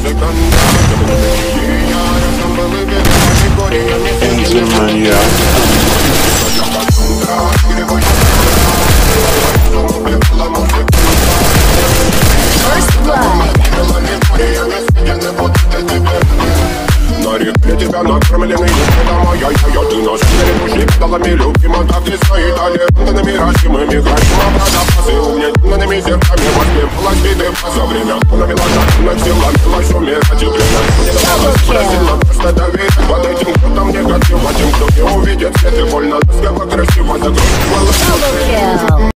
Тебя накормленный, это моя я, ты наш мужик, далами любима, так и стоит, талентами растимыми, грачим, обрадовался, умненными зерками, воспевалась виды, за время, навела жадных сил, ломилась, умирать и время, не давалось, просила, просто доверить, под этим, кто там негатив, а тем, кто не увидит свет, и больно, тоска, красиво, закрыть,